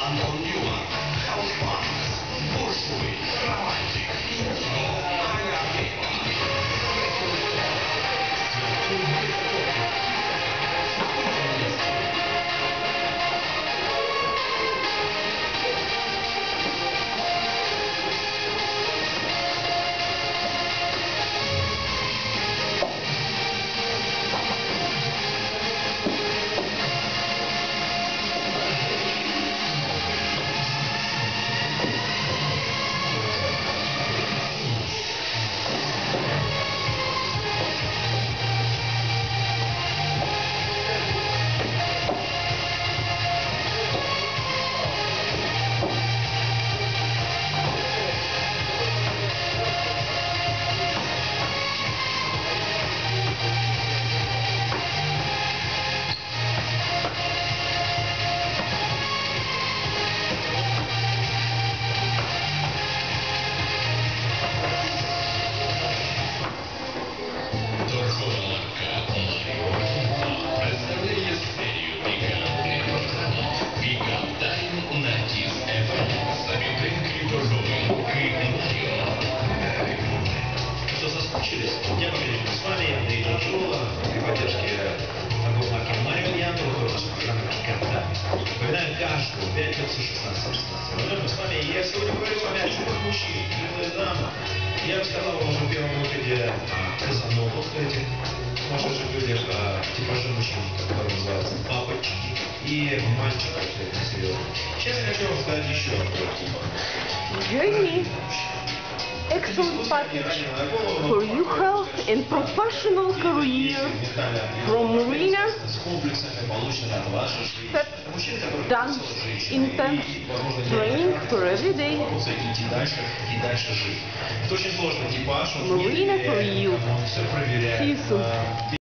Напоминаю, каждую пятницу 16:16. Возможно, с вами я сегодня говорю с вами о чудах мужчин, и дам. Я рассказал вам уже в первом выходе о казановых этих сумасшедших людях, о типаже мужчин, которые называются бабочки, и мальчиков, это серьезно. Сейчас я хочу вам сказать еще о двух типах. Join me. Excellent package for your health and professional career from arena, step, dance, intense training for every day. Это очень сложный типаж. Arena for you. See you soon.